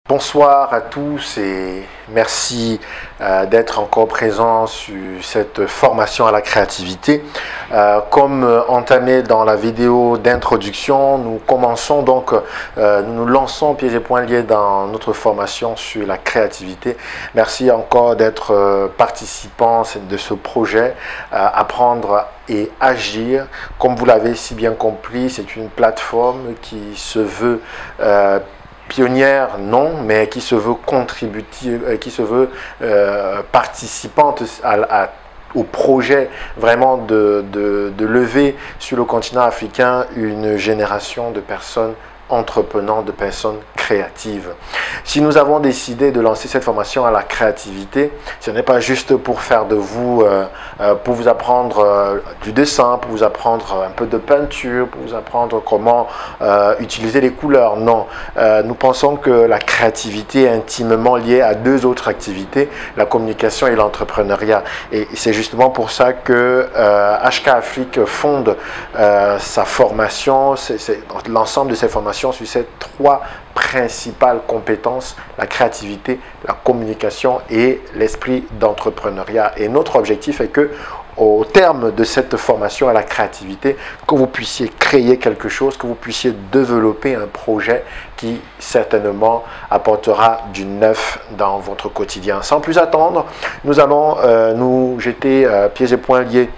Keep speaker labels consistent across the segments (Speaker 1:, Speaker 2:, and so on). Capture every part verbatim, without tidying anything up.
Speaker 1: Bonsoir à tous et merci euh, d'être encore présents sur cette formation à la créativité. Euh, comme euh, entamé dans la vidéo d'introduction, nous commençons donc, euh, nous nous lançons pieds et poings liés dans notre formation sur la créativité. Merci encore d'être euh, participants de ce projet, euh, apprendre et agir. Comme vous l'avez si bien compris, c'est une plateforme qui se veut euh, pionnière, non, mais qui se veut contributive, qui se veut euh, participante à, à, au projet vraiment de, de, de lever sur le continent africain une génération de personnes entreprenantes, de personnes créatives. Si nous avons décidé de lancer cette formation à la créativité, ce n'est pas juste pour faire de vous, euh, euh, pour vous apprendre euh, du dessin, pour vous apprendre un peu de peinture, pour vous apprendre comment euh, utiliser les couleurs. Non, euh, nous pensons que la créativité est intimement liée à deux autres activités, la communication et l'entrepreneuriat. Et c'est justement pour ça que euh, H K Afrique fonde euh, sa formation, c'est l'ensemble de ses formations sur ces trois principales compétences, la créativité, la communication et l'esprit d'entrepreneuriat. Et notre objectif est que, au terme de cette formation à la créativité, que vous puissiez créer quelque chose, que vous puissiez développer un projet qui certainement apportera du neuf dans votre quotidien. Sans plus attendre, nous allons euh, nous jeter euh, pieds et poings liés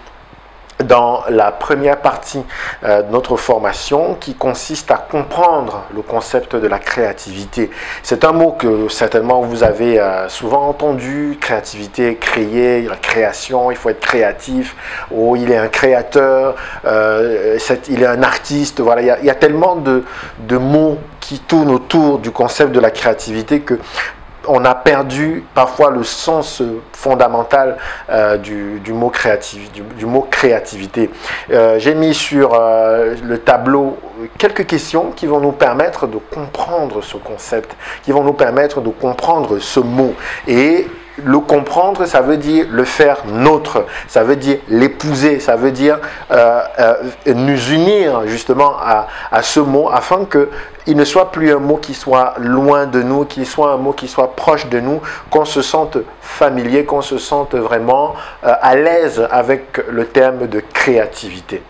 Speaker 1: dans la première partie euh, de notre formation qui consiste à comprendre le concept de la créativité. C'est un mot que certainement vous avez euh, souvent entendu, créativité, créer, la création, il faut être créatif, oh, il est un créateur, euh, il est un artiste, voilà, il y a, il y a tellement de, de mots qui tournent autour du concept de la créativité que on a perdu parfois le sens fondamental euh, du, du, mot créatif, du, du mot créativité. Euh, J'ai mis sur euh, le tableau quelques questions qui vont nous permettre de comprendre ce concept, qui vont nous permettre de comprendre ce mot. Et le comprendre, ça veut dire le faire nôtre, ça veut dire l'épouser, ça veut dire euh, euh, nous unir justement à, à ce mot afin que il ne soit plus un mot qui soit loin de nous, qu'il soit un mot qui soit proche de nous, qu'on se sente familier, qu'on se sente vraiment euh, à l'aise avec le terme de créativité.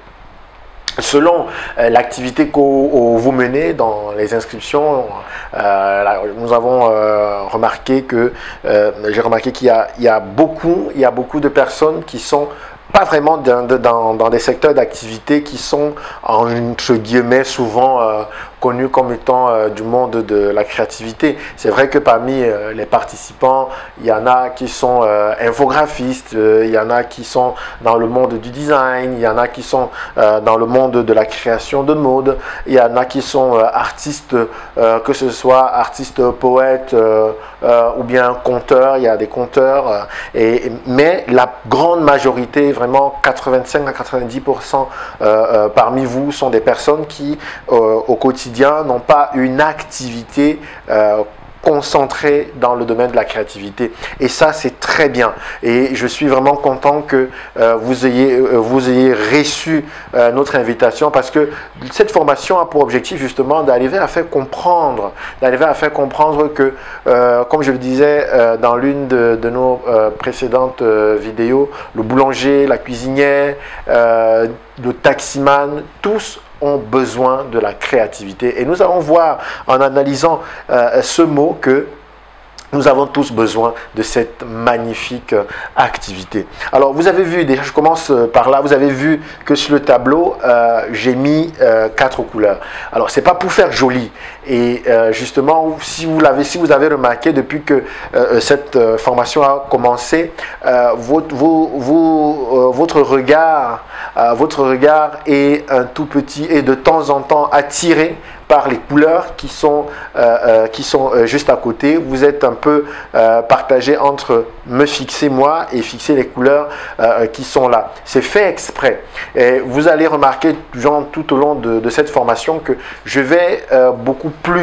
Speaker 1: Selon euh, l'activité que vous menez dans les inscriptions, euh, là, nous avons euh, remarqué que euh, j'ai remarqué qu'il y, y a beaucoup, il y a beaucoup de personnes qui sont pas vraiment dans, dans, dans des secteurs d'activité qui sont entre guillemets souvent euh, connus comme étant euh, du monde de la créativité. C'est vrai que parmi euh, les participants, il y en a qui sont euh, infographistes, euh, il y en a qui sont dans le monde du design, il y en a qui sont euh, dans le monde de la création de mode, il y en a qui sont euh, artistes, euh, que ce soit artistes, poètes euh, euh, ou bien conteurs, il y a des conteurs, euh, et, mais la grande majorité, vraiment quatre-vingt-cinq à quatre-vingt-dix pour cent euh, euh, parmi vous sont des personnes qui euh, au quotidien n'ont pas une activité euh, concentré dans le domaine de la créativité, et ça c'est très bien, et je suis vraiment content que euh, vous ayez euh, vous ayez reçu euh, notre invitation, parce que cette formation a pour objectif justement d'arriver à faire comprendre d'arriver à faire comprendre que euh, comme je le disais euh, dans l'une de, de nos euh, précédentes euh, vidéos, le boulanger, la cuisinière, euh, le taximan, tous ont besoin de la créativité. Et nous allons voir en analysant euh, ce mot que nous avons tous besoin de cette magnifique activité. Alors, vous avez vu, déjà je commence par là, vous avez vu que sur le tableau, euh, j'ai mis euh, quatre couleurs. Alors, c'est pas pour faire joli. Et euh, justement, si vous l'avez, si vous avez remarqué depuis que euh, cette euh, formation a commencé, euh, votre, vos, vos, euh, votre regard, euh, votre regard est un tout petit et de temps en temps attiré par les couleurs qui sont, euh, euh, qui sont euh, juste à côté. Vous êtes un peu euh, partagé entre me fixer moi et fixer les couleurs euh, qui sont là. C'est fait exprès. Et vous allez remarquer genre, tout au long de, de cette formation que je vais euh, beaucoup plus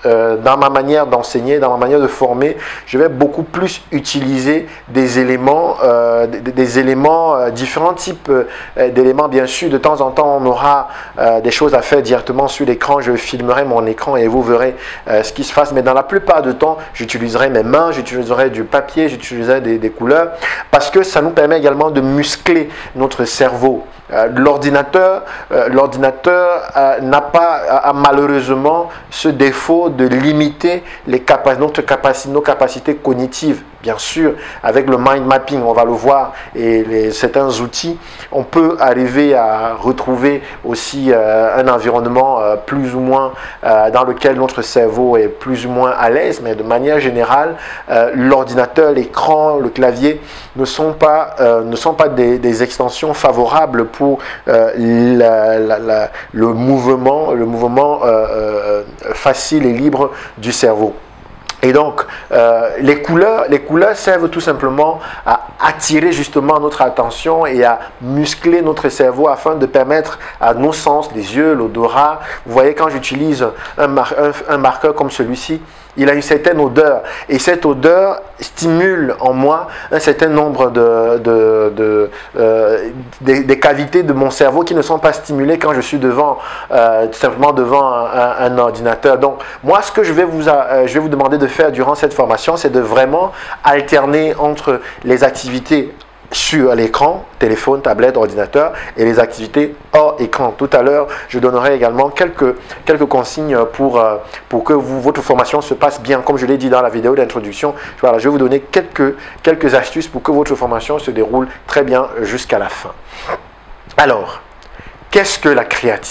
Speaker 1: euh, dans ma manière d'enseigner, dans ma manière de former, je vais beaucoup plus utiliser des éléments, euh, des, des éléments, euh, différents types euh, d'éléments. Bien sûr, de temps en temps, on aura euh, des choses à faire directement sur l'écran. Je filmerai mon écran et vous verrez euh, ce qui se passe. Mais dans la plupart du temps, j'utiliserai mes mains, j'utiliserai du papier, j'utiliserai des, des couleurs, parce que ça nous permet également de muscler notre cerveau. Euh, l'ordinateur euh, l'ordinateur euh, n'a pas a malheureusement ce défaut de limiter les capa notre capacité, nos capacités cognitives. Bien sûr, avec le mind mapping, on va le voir, et les, certains outils, on peut arriver à retrouver aussi euh, un environnement euh, plus ou moins euh, dans lequel notre cerveau est plus ou moins à l'aise, mais de manière générale, euh, l'ordinateur, l'écran, le clavier ne sont pas, euh, ne sont pas des, des extensions favorables pour euh, la, la, la, le mouvement, le mouvement euh, euh, facile et libre du cerveau. Et donc, euh, les couleurs, les couleurs servent tout simplement à attirer justement notre attention et à muscler notre cerveau afin de permettre à nos sens, les yeux, l'odorat. Vous voyez, quand j'utilise un, mar un, un marqueur comme celui-ci, il a une certaine odeur, et cette odeur stimule en moi un certain nombre de, de, de euh, des, des cavités de mon cerveau qui ne sont pas stimulées quand je suis devant euh, tout simplement devant un, un, un ordinateur. Donc moi, ce que je vais vous euh, je vais vous demander de faire durant cette formation, c'est de vraiment alterner entre les activités sur l'écran, téléphone, tablette, ordinateur, et les activités hors écran. Tout à l'heure, je donnerai également quelques, quelques consignes pour, euh, pour que vous, votre formation se passe bien. Comme je l'ai dit dans la vidéo d'introduction, voilà, je vais vous donner quelques, quelques astuces pour que votre formation se déroule très bien jusqu'à la fin. Alors, qu'est-ce que la créativité ?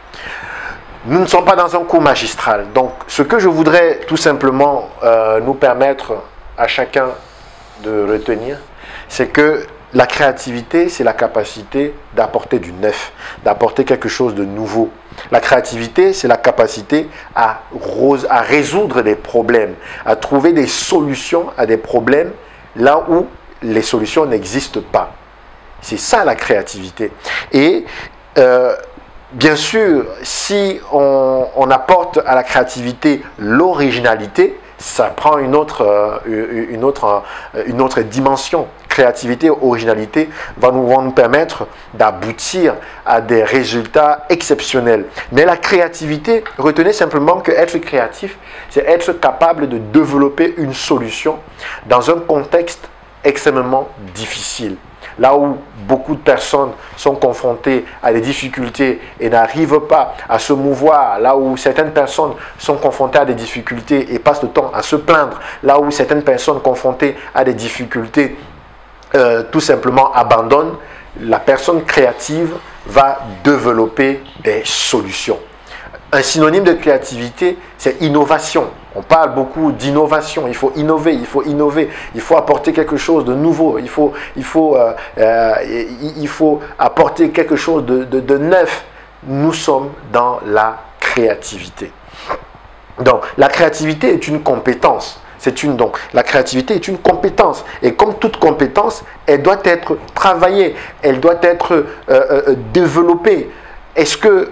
Speaker 1: Nous ne sommes pas dans un cours magistral. Donc, ce que je voudrais tout simplement euh, nous permettre à chacun de retenir, c'est que la créativité, c'est la capacité d'apporter du neuf, d'apporter quelque chose de nouveau. La créativité, c'est la capacité à, à résoudre des problèmes, à trouver des solutions à des problèmes là où les solutions n'existent pas. C'est ça la créativité. Et euh, bien sûr, si on, on apporte à la créativité l'originalité, ça prend une autre, une autre, une autre dimension. Créativité, originalité va nous, vont nous permettre d'aboutir à des résultats exceptionnels. Mais la créativité, retenez simplement que être créatif, c'est être capable de développer une solution dans un contexte extrêmement difficile. Là où beaucoup de personnes sont confrontées à des difficultés et n'arrivent pas à se mouvoir, là où certaines personnes sont confrontées à des difficultés et passent le temps à se plaindre, là où certaines personnes confrontées à des difficultés euh, tout simplement abandonnent, la personne créative va développer des solutions. Un synonyme de créativité, c'est innovation. On parle beaucoup d'innovation. Il faut innover, il faut innover, il faut apporter quelque chose de nouveau, il faut, il faut, euh, euh, il faut apporter quelque chose de, de, de neuf. Nous sommes dans la créativité. Donc, la créativité est une compétence. C'est une, donc, la créativité est une compétence. Et comme toute compétence, elle doit être travaillée, elle doit être euh, euh, développée. Est-ce que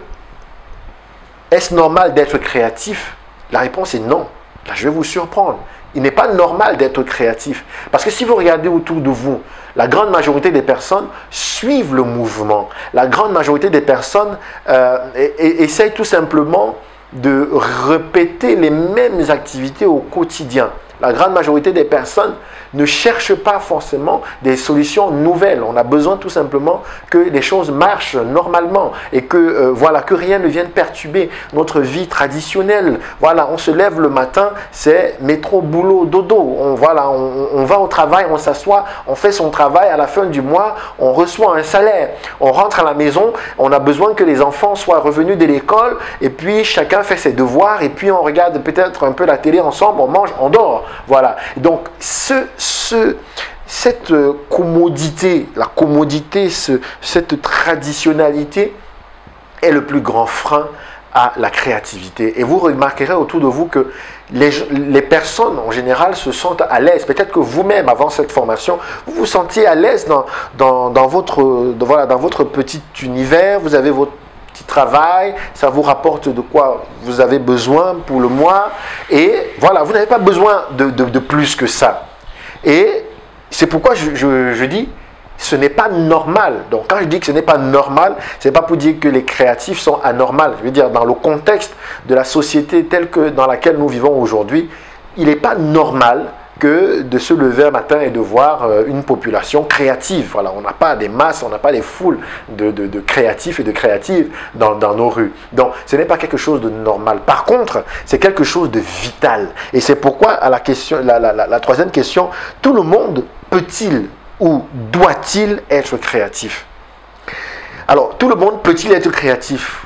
Speaker 1: Est-ce normal d'être créatif? La réponse est non. Là, je vais vous surprendre. Il n'est pas normal d'être créatif. Parce que si vous regardez autour de vous, la grande majorité des personnes suivent le mouvement. La grande majorité des personnes euh, essayent tout simplement de répéter les mêmes activités au quotidien. La grande majorité des personnes ne cherchent pas forcément des solutions nouvelles. On a besoin tout simplement que les choses marchent normalement et que, euh, voilà, que rien ne vienne perturber notre vie traditionnelle. Voilà, on se lève le matin, c'est métro, boulot, dodo. On, voilà, on, on va au travail, on s'assoit, on fait son travail. À la fin du mois, on reçoit un salaire. On rentre à la maison, on a besoin que les enfants soient revenus de l'école et puis chacun fait ses devoirs et puis on regarde peut-être un peu la télé ensemble, on mange, on dort. Voilà. Donc, ce, ce, cette commodité, la commodité, ce, cette traditionnalité est le plus grand frein à la créativité. Et vous remarquerez autour de vous que les, les personnes en général se sentent à l'aise. Peut-être que vous-même, avant cette formation, vous vous sentiez à l'aise dans, dans, dans, votre, dans, voilà, dans votre petit univers. Vous avez votre petit travail, ça vous rapporte de quoi vous avez besoin pour le mois. Et voilà, vous n'avez pas besoin de, de, de plus que ça. Et c'est pourquoi je, je, je dis, ce n'est pas normal. Donc quand je dis que ce n'est pas normal, ce n'est pas pour dire que les créatifs sont anormaux. Je veux dire, dans le contexte de la société telle que dans laquelle nous vivons aujourd'hui, il n'est pas normal que de se lever un matin et de voir une population créative. Voilà, on n'a pas des masses, on n'a pas des foules de, de, de créatifs et de créatives dans, dans nos rues. Donc, ce n'est pas quelque chose de normal. Par contre, c'est quelque chose de vital. Et c'est pourquoi, à la, question, la, la, la, la troisième question, tout le monde peut-il ou doit-il être créatif? Alors, tout le monde peut-il être créatif?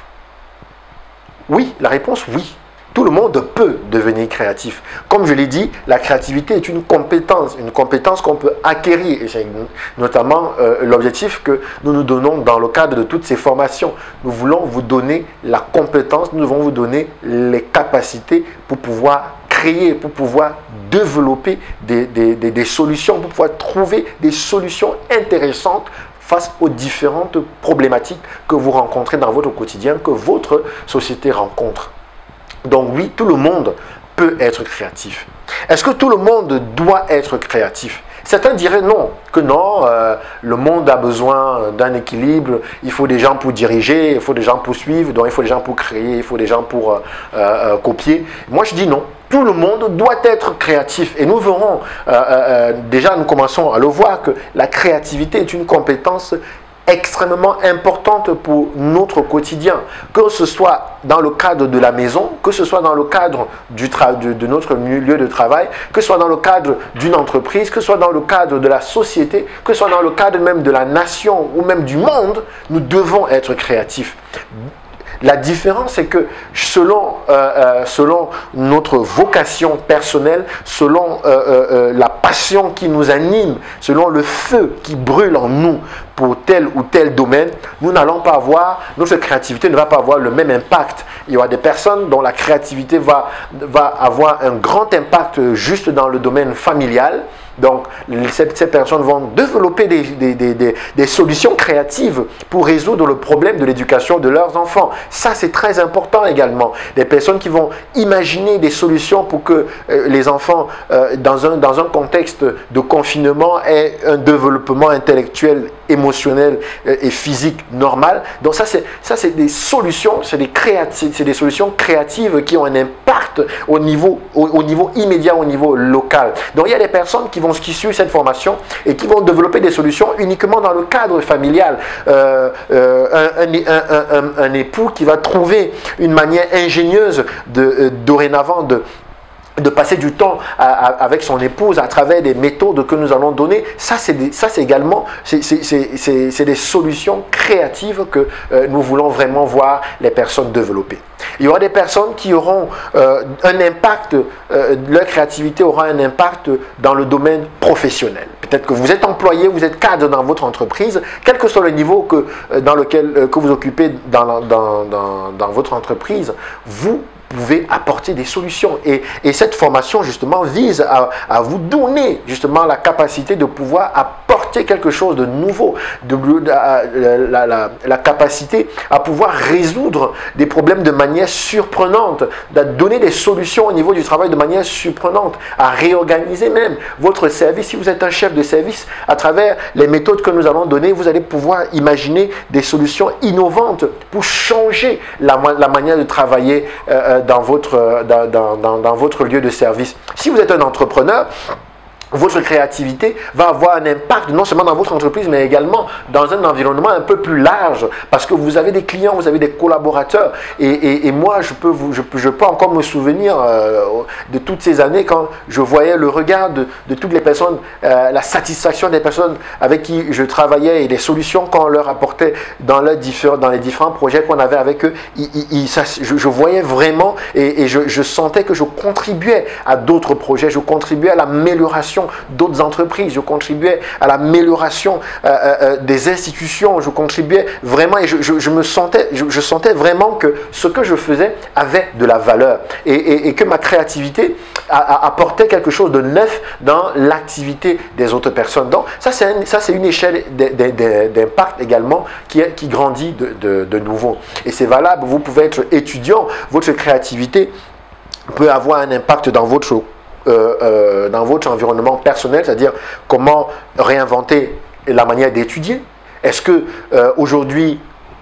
Speaker 1: Oui, la réponse, oui. Tout le monde peut devenir créatif. Comme je l'ai dit, la créativité est une compétence, une compétence qu'on peut acquérir. Et c'est notamment euh, l'objectif que nous nous donnons dans le cadre de toutes ces formations. Nous voulons vous donner la compétence, nous voulons vous donner les capacités pour pouvoir créer, pour pouvoir développer des, des, des, des solutions, pour pouvoir trouver des solutions intéressantes face aux différentes problématiques que vous rencontrez dans votre quotidien, que votre société rencontre. Donc oui, tout le monde peut être créatif. Est-ce que tout le monde doit être créatif? Certains diraient non, que non, euh, le monde a besoin d'un équilibre, il faut des gens pour diriger, il faut des gens pour suivre, donc il faut des gens pour créer, il faut des gens pour euh, euh, copier. Moi je dis non, tout le monde doit être créatif et nous verrons, euh, euh, déjà nous commençons à le voir, que la créativité est une compétence extrêmement importante pour notre quotidien, que ce soit dans le cadre de la maison, que ce soit dans le cadre du de, de notre lieu de travail, que ce soit dans le cadre d'une entreprise, que ce soit dans le cadre de la société, que ce soit dans le cadre même de la nation ou même du monde, nous devons être créatifs. La différence, c'est que selon, euh, euh, selon notre vocation personnelle, selon euh, euh, la passion qui nous anime, selon le feu qui brûle en nous pour tel ou tel domaine, nous n'allons pas avoir, notre créativité ne va pas avoir le même impact. Il y aura des personnes dont la créativité va, va avoir un grand impact juste dans le domaine familial. Donc, ces, ces personnes vont développer des, des, des, des, des solutions créatives pour résoudre le problème de l'éducation de leurs enfants. Ça, c'est très important également. Des personnes qui vont imaginer des solutions pour que euh, les enfants, euh, dans, un, dans un contexte de confinement, aient un développement intellectuel, émotionnel euh, et physique normal. Donc, ça, c'est des solutions, c'est des, des solutions créatives qui ont un impact au niveau, au, au niveau immédiat, au niveau local. Donc, il y a des personnes qui vont qui suivent cette formation et qui vont développer des solutions uniquement dans le cadre familial. Euh, euh, un, un, un, un, un époux qui va trouver une manière ingénieuse de, euh, dorénavant de de passer du temps à, à, avec son épouse à travers des méthodes que nous allons donner, ça c'est également c'est des solutions créatives que euh, nous voulons vraiment voir les personnes développer. Il y aura des personnes qui auront euh, un impact, euh, leur créativité aura un impact dans le domaine professionnel. Peut-être que vous êtes employé, vous êtes cadre dans votre entreprise, quel que soit le niveau que, euh, dans lequel euh, que vous occupez dans, dans, dans, dans votre entreprise, vous pouvez apporter des solutions. Et, et cette formation, justement, vise à, à vous donner, justement, la capacité de pouvoir apporter quelque chose de nouveau, de, de, la, la, la, la capacité à pouvoir résoudre des problèmes de manière surprenante, de donner des solutions au niveau du travail de manière surprenante, à réorganiser même votre service. Si vous êtes un chef de service, à travers les méthodes que nous allons donner, vous allez pouvoir imaginer des solutions innovantes pour changer la, la manière de travailler euh, Dans votre, dans, dans, dans votre lieu de service. Si vous êtes un entrepreneur, votre créativité va avoir un impact non seulement dans votre entreprise, mais également dans un environnement un peu plus large, parce que vous avez des clients, vous avez des collaborateurs, et, et, et moi, je peux, vous, je, je peux encore me souvenir euh, de toutes ces années quand je voyais le regard de, de toutes les personnes, euh, la satisfaction des personnes avec qui je travaillais et les solutions qu'on leur apportait dans, leur diffé- dans les différents projets qu'on avait avec eux. Il, il, il, ça, je, je voyais vraiment et, et je, je sentais que je contribuais à d'autres projets, je contribuais à l'amélioration l'amélioration d'autres entreprises, je contribuais à l'amélioration euh, euh, des institutions, je contribuais vraiment et je, je, je me sentais, je, je sentais vraiment que ce que je faisais avait de la valeur et, et, et que ma créativité a, a, apportait quelque chose de neuf dans l'activité des autres personnes. Donc ça c'est un, ça c'est une échelle d'impact également qui, est, qui grandit de, de, de nouveau. Et c'est valable, vous pouvez être étudiant, votre créativité peut avoir un impact dans votre, euh, euh, dans votre environnement personnel, c'est-à-dire comment réinventer la manière d'étudier. Est-ce que euh, aujourd'hui,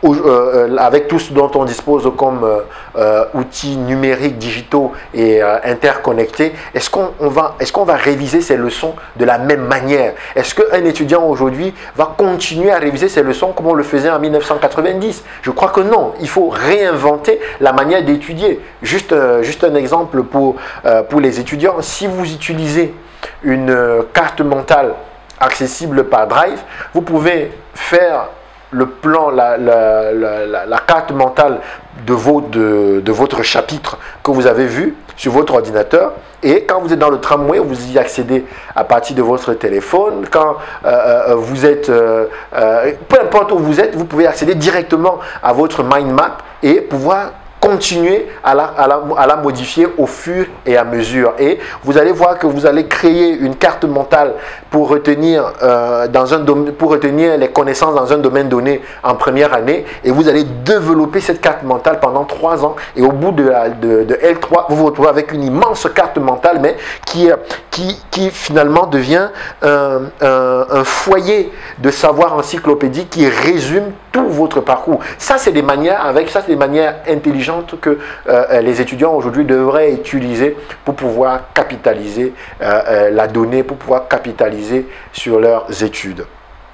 Speaker 1: Euh, avec tout ce dont on dispose comme euh, euh, outils numériques, digitaux et euh, interconnectés, est-ce qu'on on va, est-ce qu'on va réviser ces leçons de la même manière? Est-ce qu'un étudiant aujourd'hui va continuer à réviser ces leçons comme on le faisait en mille neuf cent quatre-vingt-dix? Je crois que non. Il faut réinventer la manière d'étudier. Juste, euh, juste un exemple pour, euh, pour les étudiants. Si vous utilisez une euh, carte mentale accessible par Drive, vous pouvez faire le plan, la, la, la, la carte mentale de, vos, de, de votre chapitre que vous avez vu sur votre ordinateur. Et quand vous êtes dans le tramway, vous y accédez à partir de votre téléphone. Quand euh, euh, vous êtes, euh, euh, peu importe où vous êtes, vous pouvez accéder directement à votre mind map et pouvoir continuer à la, à, la, à la modifier au fur et à mesure. Et vous allez voir que vous allez créer une carte mentale pour retenir, euh, dans un domaine, pour retenir les connaissances dans un domaine donné en première année. Et vous allez développer cette carte mentale pendant trois ans. Et au bout de, la, de, de L trois, vous vous retrouvez avec une immense carte mentale, mais qui, qui, qui finalement devient un, un, un foyer de savoir encyclopédique qui résume tout votre parcours. Ça, c'est des manières, avec ça, c'est des manières intelligentes que euh, les étudiants aujourd'hui devraient utiliser pour pouvoir capitaliser euh, euh, la donnée, pour pouvoir capitaliser sur leurs études.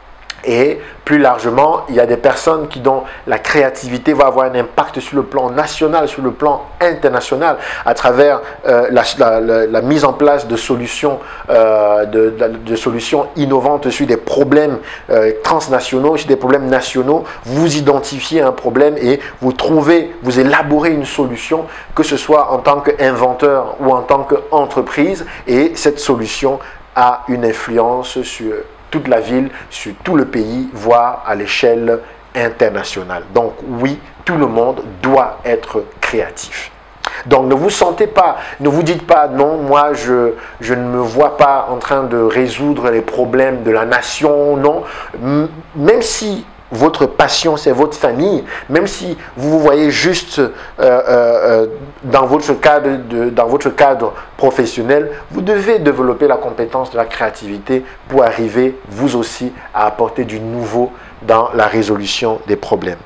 Speaker 1: Et plus largement, il y a des personnes qui dont la créativité va avoir un impact sur le plan national, sur le plan international, à travers euh, la, la, la mise en place de solutions, euh, de, de, de solutions innovantes sur des problèmes euh, transnationaux, sur des problèmes nationaux. Vous identifiez un problème et vous trouvez, vous élaborez une solution, que ce soit en tant qu'inventeur ou en tant qu'entreprise, et cette solution a une influence sur toute la ville, sur tout le pays, voire à l'échelle internationale. Donc oui, tout le monde doit être créatif. Donc ne vous sentez pas, ne vous dites pas non, moi je, je ne me vois pas en train de résoudre les problèmes de la nation, non. M- même si votre passion, c'est votre famille, même si vous vous voyez juste euh, euh, dans, votre cadre de, dans votre cadre professionnel, vous devez développer la compétence de la créativité pour arriver, vous aussi, à apporter du nouveau dans la résolution des problèmes.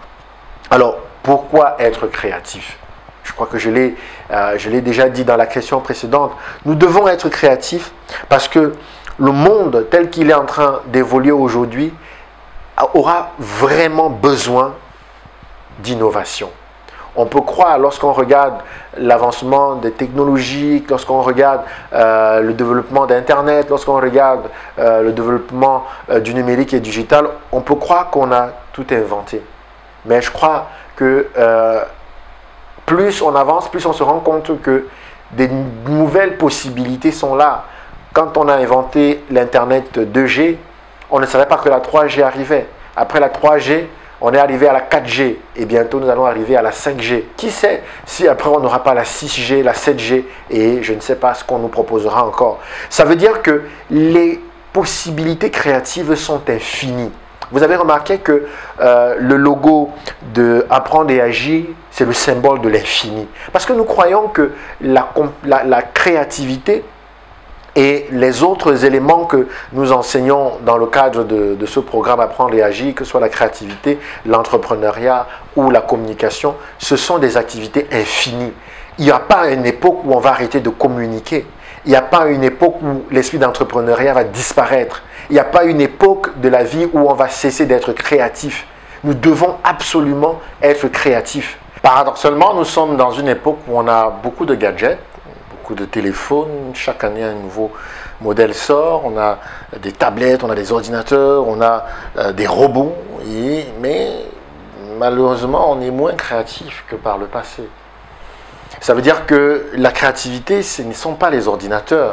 Speaker 1: Alors, pourquoi être créatif? Je crois que je l'ai euh, je l'ai déjà dit dans la question précédente. Nous devons être créatifs parce que le monde tel qu'il est en train d'évoluer aujourd'hui aura vraiment besoin d'innovation. On peut croire, lorsqu'on regarde l'avancement des technologies, lorsqu'on regarde euh, le développement d'Internet, lorsqu'on regarde euh, le développement euh, du numérique et digital, on peut croire qu'on a tout inventé. Mais je crois que euh, plus on avance, plus on se rend compte que des nouvelles possibilités sont là. Quand on a inventé l'Internet deux G, on ne savait pas que la trois G arrivait. Après la trois G, on est arrivé à la quatre G et bientôt nous allons arriver à la cinq G. Qui sait si après on n'aura pas la six G, la sept G et je ne sais pas ce qu'on nous proposera encore. Ça veut dire que les possibilités créatives sont infinies. Vous avez remarqué que euh, le logo de Apprendre et Agir, c'est le symbole de l'infini. Parce que nous croyons que la, la, la créativité et les autres éléments que nous enseignons dans le cadre de, de ce programme Apprendre et Agir, que ce soit la créativité, l'entrepreneuriat ou la communication, ce sont des activités infinies. Il n'y a pas une époque où on va arrêter de communiquer. Il n'y a pas une époque où l'esprit d'entrepreneuriat va disparaître. Il n'y a pas une époque de la vie où on va cesser d'être créatif. Nous devons absolument être créatifs. Paradoxalement, nous sommes dans une époque où on a beaucoup de gadgets, beaucoup de téléphones. Chaque année, un nouveau modèle sort. On a des tablettes, on a des ordinateurs, on a euh, des robots. Et, mais malheureusement, on est moins créatif que par le passé. Ça veut dire que la créativité, ce ne sont pas les ordinateurs.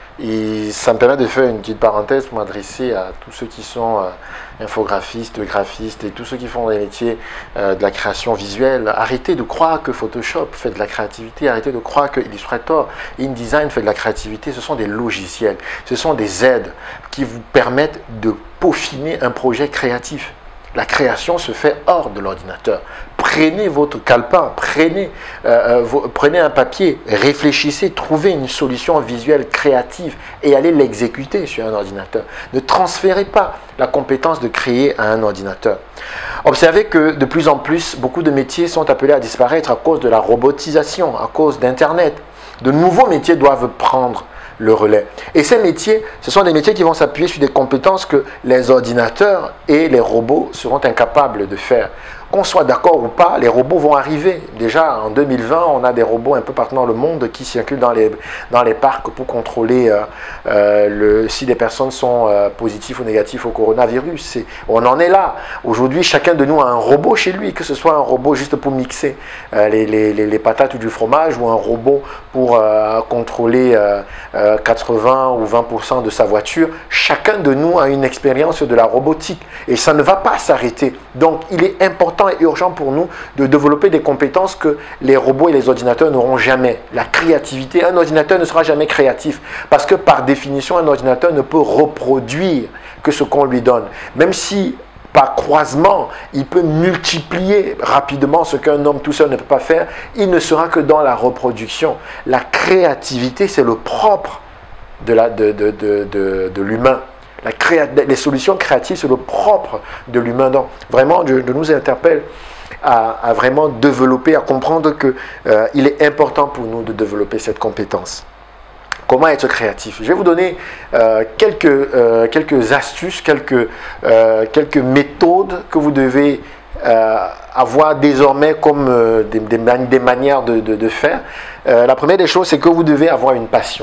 Speaker 1: Et ça me permet de faire une petite parenthèse pour m'adresser à tous ceux qui sont euh, infographistes, graphistes et tous ceux qui font des métiers euh, de la création visuelle. Arrêtez de croire que Photoshop fait de la créativité, arrêtez de croire que Illustrator, InDesign fait de la créativité. Ce sont des logiciels, ce sont des aides qui vous permettent de peaufiner un projet créatif. La création se fait hors de l'ordinateur. Prenez votre calepin, prenez, euh, vos, prenez un papier, réfléchissez, trouvez une solution visuelle créative et allez l'exécuter sur un ordinateur. Ne transférez pas la compétence de créer à un ordinateur. Observez que de plus en plus, beaucoup de métiers sont appelés à disparaître à cause de la robotisation, à cause d'Internet. De nouveaux métiers doivent prendre le relais. Et ces métiers, ce sont des métiers qui vont s'appuyer sur des compétences que les ordinateurs et les robots seront incapables de faire. Qu'on soit d'accord ou pas, les robots vont arriver. Déjà, en deux mille vingt, on a des robots un peu partout dans le monde qui circulent dans les, dans les parcs pour contrôler euh, euh, le, si les personnes sont euh, positives ou négatives au coronavirus. Et on en est là. Aujourd'hui, chacun de nous a un robot chez lui, que ce soit un robot juste pour mixer euh, les, les, les, les patates ou du fromage, ou un robot pour euh, contrôler euh, euh, quatre-vingts ou vingt pour cent de sa voiture. Chacun de nous a une expérience de la robotique et ça ne va pas s'arrêter. Donc, il est important et urgent pour nous de développer des compétences que les robots et les ordinateurs n'auront jamais. La créativité, un ordinateur ne sera jamais créatif parce que par définition, un ordinateur ne peut reproduire que ce qu'on lui donne. Même si par croisement, il peut multiplier rapidement ce qu'un homme tout seul ne peut pas faire, il ne sera que dans la reproduction. La créativité, c'est le propre de, la, de, de, de, de, de l'humain. La créa... Les solutions créatives, c'est le propre de l'humain. Donc, vraiment, je, je nous interpelle à, à vraiment développer, à comprendre qu'il euh, est important pour nous de développer cette compétence. Comment être créatif? Je vais vous donner euh, quelques, euh, quelques astuces, quelques, euh, quelques méthodes que vous devez euh, avoir désormais comme euh, des, des, des manières de, de, de faire. Euh, la première des choses, c'est que vous devez avoir une passion.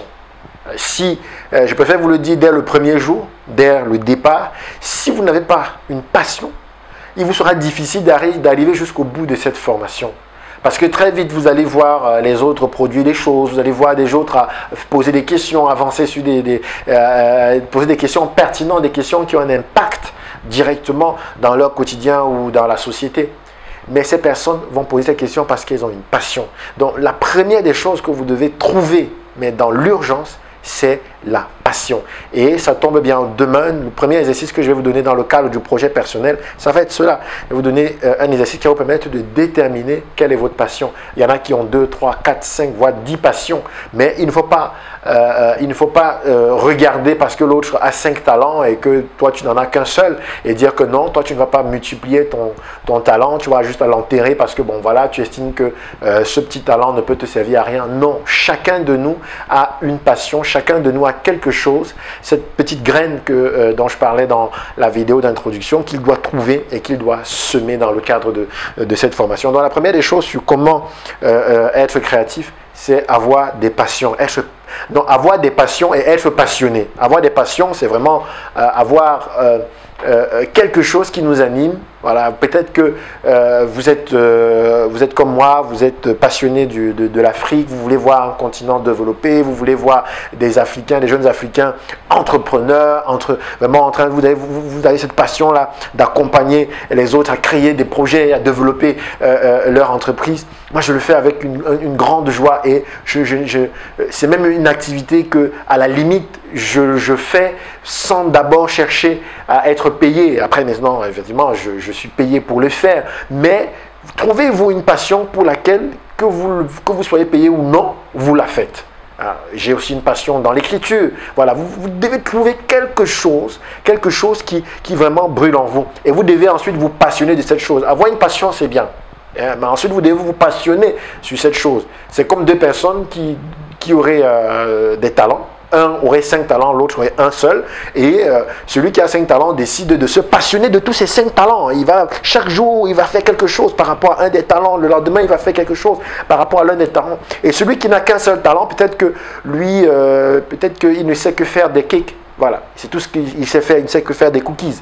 Speaker 1: Si, euh, je préfère vous le dire dès le premier jour, dès le départ, si vous n'avez pas une passion, il vous sera difficile d'arriver jusqu'au bout de cette formation. Parce que très vite, vous allez voir les autres produire des choses, vous allez voir des autres à poser des questions, avancer sur des, des euh, poser des questions pertinentes, des questions qui ont un impact directement dans leur quotidien ou dans la société. Mais ces personnes vont poser ces questions parce qu'elles ont une passion. Donc, la première des choses que vous devez trouver, mais dans l'urgence, c'est la passion. Et ça tombe bien demain, le premier exercice que je vais vous donner dans le cadre du projet personnel, ça va être cela. Je vais vous donner euh, un exercice qui va vous permettre de déterminer quelle est votre passion. Il y en a qui ont deux, trois, quatre, cinq, voire dix passions. Mais il ne faut pas, euh, il ne faut pas euh, regarder parce que l'autre a cinq talents et que toi tu n'en as qu'un seul et dire que non, toi tu ne vas pas multiplier ton, ton talent, tu vas juste l'enterrer parce que bon voilà, tu estimes que euh, ce petit talent ne peut te servir à rien. Non, chacun de nous a une passion, chacun de nous a quelque chose, cette petite graine que, euh, dont je parlais dans la vidéo d'introduction, qu'il doit trouver et qu'il doit semer dans le cadre de, de cette formation. Donc la première des choses sur comment euh, euh, être créatif, c'est avoir des passions. Être, donc avoir des passions et être passionné. Avoir des passions, c'est vraiment euh, avoir euh, euh, quelque chose qui nous anime. Voilà, peut-être que euh, vous, êtes, euh, vous êtes comme moi, vous êtes passionné du, de, de l'Afrique, vous voulez voir un continent développé, vous voulez voir des Africains, des jeunes Africains entrepreneurs, entre, vraiment en train de, vous avez, vous, vous avez cette passion-là d'accompagner les autres à créer des projets, à développer euh, euh, leur entreprise. Moi, je le fais avec une, une grande joie et je, je, je, c'est même une activité que, à la limite, je, je fais sans d'abord chercher à être payé. Après, maintenant, effectivement, je, je suis payé pour le faire. Mais trouvez-vous une passion pour laquelle, que vous, que vous soyez payé ou non, vous la faites. J'ai aussi une passion dans l'écriture. Voilà, vous, vous devez trouver quelque chose, quelque chose qui, qui vraiment brûle en vous. Et vous devez ensuite vous passionner de cette chose. Avoir une passion, c'est bien. Mais ensuite, vous devez vous passionner sur cette chose. C'est comme deux personnes qui, qui auraient euh, des talents. Un aurait cinq talents, l'autre aurait un seul. Et euh, celui qui a cinq talents décide de se passionner de tous ces cinq talents. Il va, chaque jour, il va faire quelque chose par rapport à un des talents. Le lendemain, il va faire quelque chose par rapport à l'un des talents. Et celui qui n'a qu'un seul talent, peut-être que lui, euh, peut-être qu'il ne sait que faire des cakes. Voilà, c'est tout ce qu'il sait faire. Il ne sait que faire des cookies.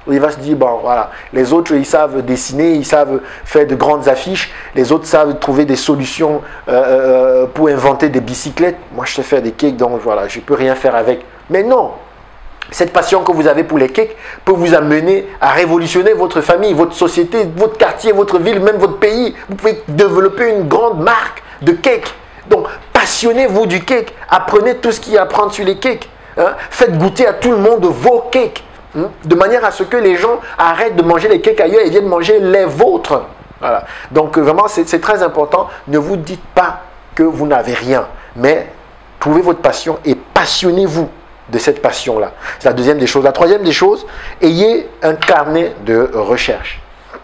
Speaker 1: Il va se dire, bon voilà, les autres ils savent dessiner, ils savent faire de grandes affiches, les autres savent trouver des solutions euh, pour inventer des bicyclettes. Moi je sais faire des cakes, donc voilà, je ne peux rien faire avec. Mais non, cette passion que vous avez pour les cakes peut vous amener à révolutionner votre famille, votre société, votre quartier, votre ville, même votre pays. Vous pouvez développer une grande marque de cakes. Donc, passionnez-vous du cake. Apprenez tout ce qu'il y a à apprendre sur les cakes. Hein. Faites goûter à tout le monde vos cakes. Hein, de manière à ce que les gens arrêtent de manger les cakes ailleurs et viennent manger les vôtres. Voilà. Donc, vraiment, c'est très important. Ne vous dites pas que vous n'avez rien. Mais, trouvez votre passion et passionnez-vous de cette passion-là. C'est la deuxième des choses. La troisième des choses, ayez un carnet de recherche.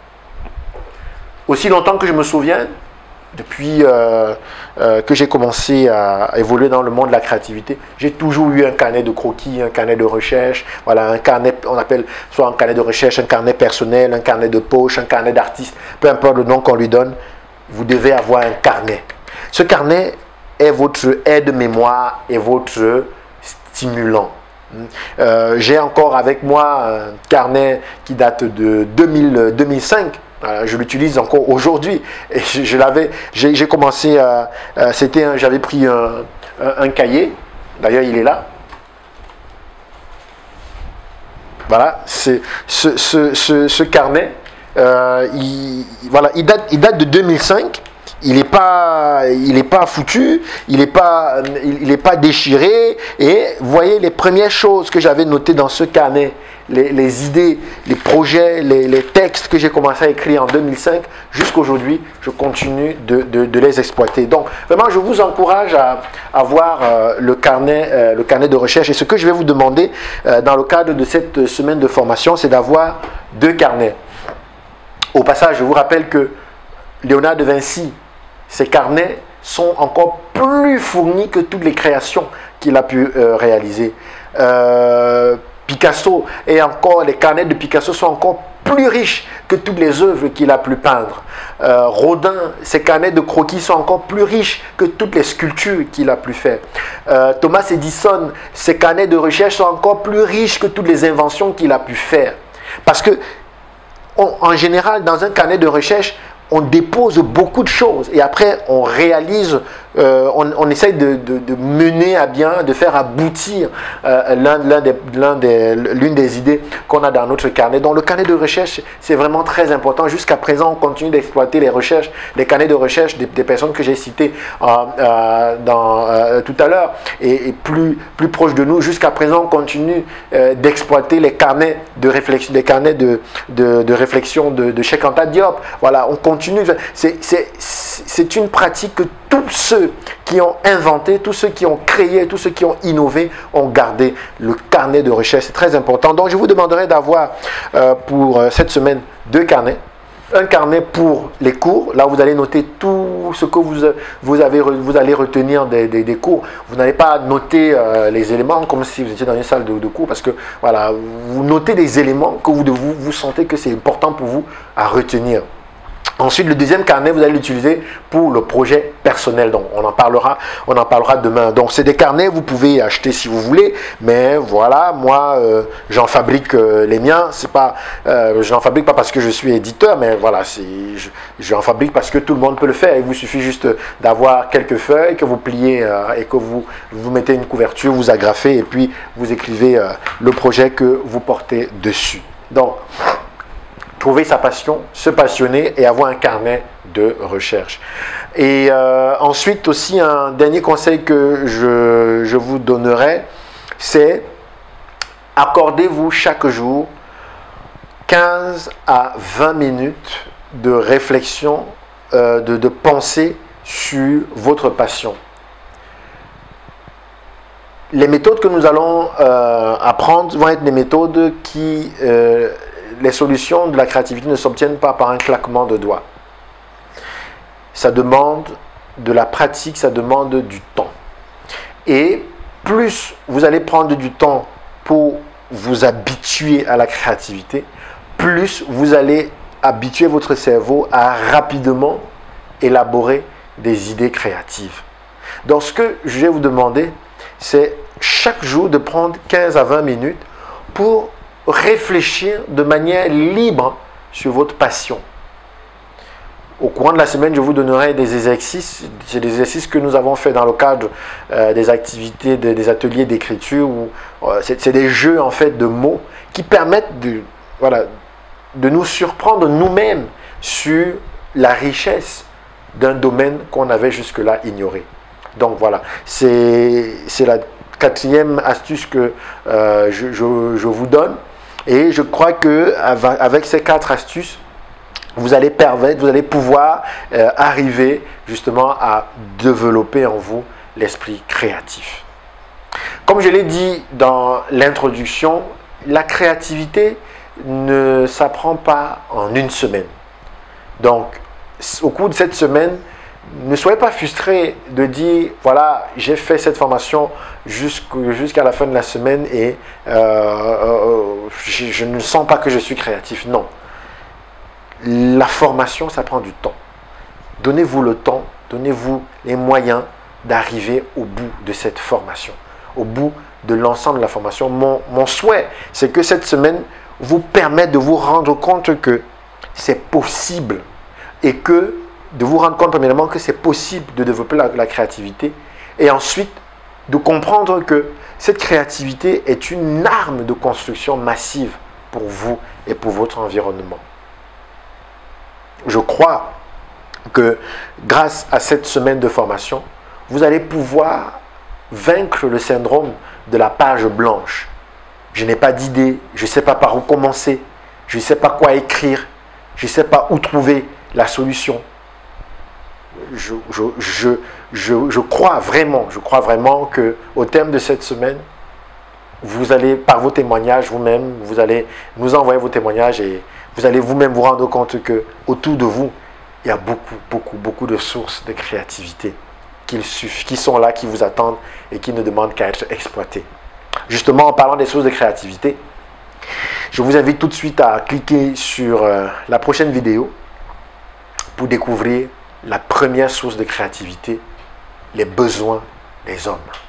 Speaker 1: Aussi longtemps que je me souviens, depuis euh, euh, que j'ai commencé à évoluer dans le monde de la créativité, j'ai toujours eu un carnet de croquis, un carnet de recherche, voilà, un carnet, on appelle soit un carnet de recherche, un carnet personnel, un carnet de poche, un carnet d'artiste, peu importe le nom qu'on lui donne, vous devez avoir un carnet. Ce carnet est votre aide-mémoire et votre stimulant. Euh, j'ai encore avec moi un carnet qui date de deux mille, deux mille cinq. Euh, je l'utilise encore aujourd'hui. Et je, je l'avais, j'ai commencé, euh, euh, c'était, j'avais pris un, un, un cahier. D'ailleurs, il est là. Voilà, c'est ce, ce, ce, ce carnet. Euh, il, voilà, il date, il date de deux mille cinq. Il n'est pas, il est pas foutu, il n'est pas, il, il pas déchiré. Et vous voyez les premières choses que j'avais notées dans ce carnet, les, les idées, les projets, les, les textes que j'ai commencé à écrire en deux mille cinq, jusqu'à aujourd'hui, je continue de, de, de les exploiter. Donc, vraiment, je vous encourage à avoir euh, le, carnet, euh, le carnet de recherche. Et ce que je vais vous demander euh, dans le cadre de cette semaine de formation, c'est d'avoir deux carnets. Au passage, je vous rappelle que Léonard de Vinci, ces carnets sont encore plus fournis que toutes les créations qu'il a pu euh, réaliser. Euh, Picasso et encore les carnets de Picasso sont encore plus riches que toutes les œuvres qu'il a pu peindre. Euh, Rodin, ses carnets de croquis sont encore plus riches que toutes les sculptures qu'il a pu faire. Euh, Thomas Edison, ses carnets de recherche sont encore plus riches que toutes les inventions qu'il a pu faire. Parce que, on, en général, dans un carnet de recherche, on dépose beaucoup de choses et après on réalise, euh, on, on essaye de, de, de mener à bien, de faire aboutir euh, l'un des, l'un des, l'une des idées qu'on a dans notre carnet. Donc le carnet de recherche, c'est vraiment très important. Jusqu'à présent, on continue d'exploiter les recherches, les carnets de recherche des, des personnes que j'ai citées euh, euh, dans, euh, tout à l'heure et, et plus, plus proche de nous. Jusqu'à présent, on continue euh, d'exploiter les carnets de réflexion, les carnets de, de, de réflexion de, de Cheikh Anta Diop. Voilà, on continue. C'est une pratique que tous ceux qui ont inventé, tous ceux qui ont créé, tous ceux qui ont innové ont gardé le carnet de recherche. C'est très important. Donc, je vous demanderai d'avoir euh, pour euh, cette semaine deux carnets. Un carnet pour les cours. Là, vous allez noter tout ce que vous, vous, avez, vous allez retenir des, des, des cours. Vous n'allez pas noter euh, les éléments comme si vous étiez dans une salle de, de cours parce que voilà, vous notez des éléments que vous, vous, vous sentez que c'est important pour vous à retenir. Ensuite, le deuxième carnet, vous allez l'utiliser pour le projet personnel. Donc, on en parlera, on en parlera demain. Donc, c'est des carnets, vous pouvez acheter si vous voulez. Mais voilà, moi, euh, j'en fabrique euh, les miens. C'est pas, euh, je n'en fabrique pas parce que je suis éditeur, mais voilà, je, j'en fabrique parce que tout le monde peut le faire. Il vous suffit juste d'avoir quelques feuilles que vous pliez euh, et que vous, vous mettez une couverture, vous agrafez et puis vous écrivez euh, le projet que vous portez dessus. Donc, trouver sa passion, se passionner et avoir un carnet de recherche. Et euh, ensuite aussi un dernier conseil que je, je vous donnerai, c'est accordez-vous chaque jour quinze à vingt minutes de réflexion, euh, de, de pensée sur votre passion. Les méthodes que nous allons euh, apprendre vont être des méthodes qui... Euh, les solutions de la créativité ne s'obtiennent pas par un claquement de doigts. Ça demande de la pratique, ça demande du temps. Et plus vous allez prendre du temps pour vous habituer à la créativité, plus vous allez habituer votre cerveau à rapidement élaborer des idées créatives. Donc ce que je vais vous demander, c'est chaque jour de prendre quinze à vingt minutes pour réfléchir de manière libre sur votre passion. Au courant de la semaine, je vous donnerai des exercices. C'est des exercices que nous avons fait dans le cadre euh, des activités, de, des ateliers d'écriture. Euh, c'est des jeux en fait de mots qui permettent de, voilà, de nous surprendre nous-mêmes sur la richesse d'un domaine qu'on avait jusque-là ignoré. Donc voilà, c'est la quatrième astuce que euh, je, je, je vous donne. Et je crois que avec ces quatre astuces, vous allez permettre, vous allez pouvoir euh, arriver justement à développer en vous l'esprit créatif. Comme je l'ai dit dans l'introduction, la créativité ne s'apprend pas en une semaine. Donc, au cours de cette semaine, ne soyez pas frustrés de dire, voilà, j'ai fait cette formation jusqu'à la fin de la semaine et euh, euh, je, je ne sens pas que je suis créatif. Non. La formation, ça prend du temps. Donnez-vous le temps, donnez-vous les moyens d'arriver au bout de cette formation, au bout de l'ensemble de la formation. Mon, mon souhait, c'est que cette semaine vous permette de vous rendre compte que c'est possible et que de vous rendre compte premièrement que c'est possible de développer la, la créativité et ensuite de comprendre que cette créativité est une arme de construction massive pour vous et pour votre environnement. Je crois que grâce à cette semaine de formation, vous allez pouvoir vaincre le syndrome de la page blanche. Je n'ai pas d'idée, je ne sais pas par où commencer, je ne sais pas quoi écrire, je ne sais pas où trouver la solution. Je, je, je, je, je crois vraiment, je crois vraiment qu'au terme de cette semaine, vous allez, par vos témoignages vous-même, vous allez nous envoyer vos témoignages et vous allez vous-même vous rendre compte que autour de vous, il y a beaucoup, beaucoup, beaucoup de sources de créativité qui, qui sont là, qui vous attendent et qui ne demandent qu'à être exploitées. Justement, en parlant des sources de créativité, je vous invite tout de suite à cliquer sur euh, la prochaine vidéo pour découvrir la première source de créativité, les besoins des hommes.